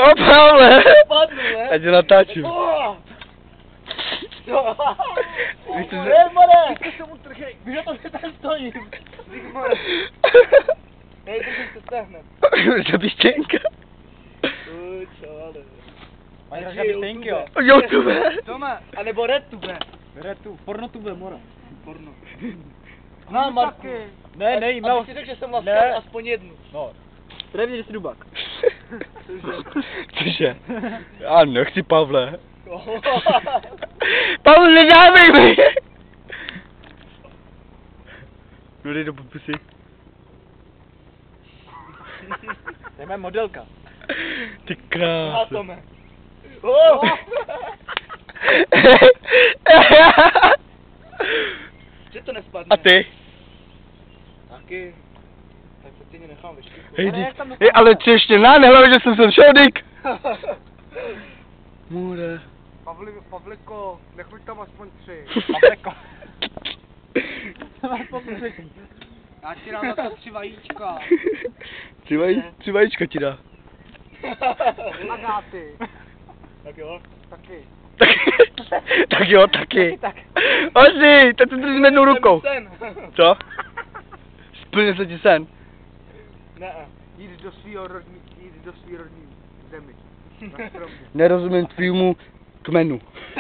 O, Pavle! Padnu, ne? Ať natáčím. Víš co? Hej, more! Ty se mu trchej. Víš, že to si tady stojím. Dík, more. Hej, držím se stehnem. To ty štěnka. Čále. Máš rád žabitejnky, jo? YouTube. Tome, anebo RedTube. Retu, pornotube, mora. Porno. No, Marku. Ne, nejím, Aby si řekl, že jsem vlastně aspoň jednu. No. První, že jsi dubák. Cože? Já nechci, Pavle. Pavle, nedávej mi! No dej do pusy. To je moje modelka. Ty krásu. A Tome. Že to nespadne? A ty? Taky. Tak to ty mě nechám ve štíku. Hej, ale ty ještě nehlavě, že jsem sem šel, Dick. Můre. Pavliko, nechuť tam aspoň 3. Pavleko. Já ti dám na to 3 vajíčka. 3 vajíčka ti dá. Magáty. Tak jo. Taky. Tak jo, taky. Hoši, tak to držím jednou rukou. Co? Splně se ti sen. Ne. Jít do svýho rodní zemi. Na stromě. Nerozumím tvýmu kmenu.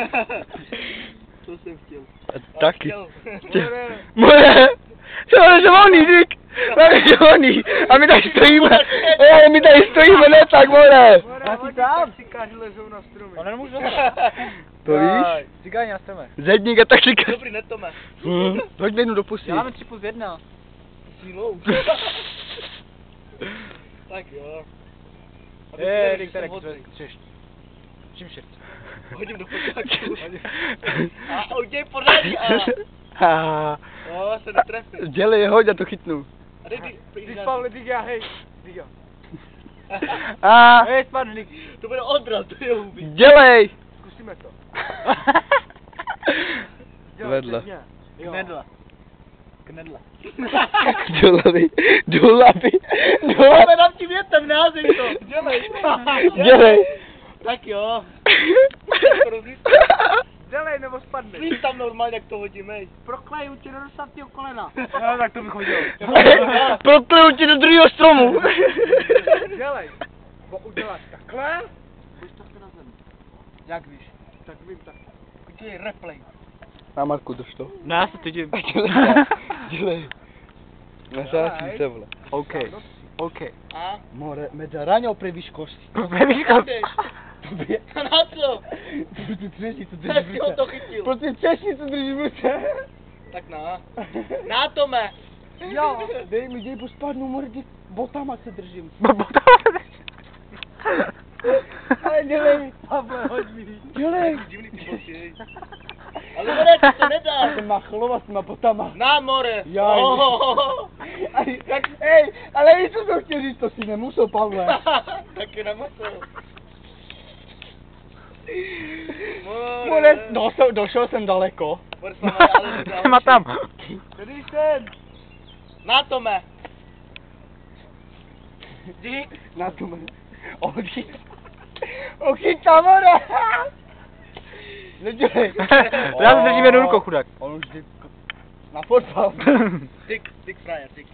To jsem chtěl. Taky. More! To je žavoný, Dick! To je žavoný! A my tady stojíme! My tady stojíme, ne tak, more! Já si tam. Taxikáři lezou na stromy. Ale nemůžu. To víš? Cigáni na strome. Zedník a taxikář. Dobrý, ne Tome. Hoď jednu do pusy. Děláme 3+1. Sílou. Tak jo. Dick, tady křeš. Čím šert? Hodím do počáku. A uděj pořádně. No, se netrefím. Dělej, hoď, já to chytnu. A dej, Pavle, Diga, hej. Diga. A Hej, spadl, Dick. to bude odraz, to je hubý. dělej! Zkusíme to. Vedle. Knedla. Knedla. Dulaby. Ale dám ti větem, neházej to. Dělej. Dělej. Tak jo. Dělej, nebo spadne. Víš tam normálně, jak to hodím, hej. Prokleju ti do dostatního kolena. No, tak to bych hodil. Prokleju ti do druhého stromu. Dělej. Bo uděláš takhle. Budeš takhle na zemi. Jak víš? Tak vím tak. Udělej replay. Na Marku, drž to. No, já se tydím. Dělej. Nazáčím se, vole. OK. A? More, medza raňou pre výškosti. Na co? Proti třešnicu drží Jak v jsi ho ruce. to chytil? Proti třešnicu drží v ruce. Tak na. Na Tome. Jo, dej mi, dej, bo spadnu, more, botama se držím. Ale dělej. Pavle, hoď mi. Dělej. Divný ty boty, hej. Ale more, ty to nedá. Jsem machlova s těma botama. Na more. Jaj. Ej, ale víš, co jsem chtěl říct, to si nemusel, Pavle. Taky nemusel. More, došel jsem daleko. Má tam. Tady jsem. Na Tome. Dík. Na tu Ochytá, more. Nedělej. Já se držím jednou rukou, chudák. On už jde na fotbal. Dick frajer, Dick.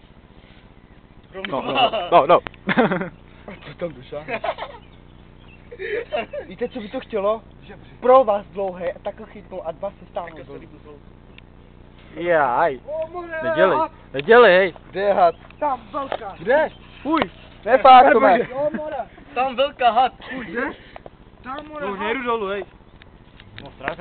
No. Co tam duša? Víte, co by to chtělo? Pro vás dlouhé, takhle chytnou a 2 se stáhnou dolů. Jaj. Nedělej, hej. Kde je had? Tam velká. Kde? Fuj. Nefáč, Tome. Tam velká had. Fuj, kde? Tam No už nejdu dolů, hej. No, strach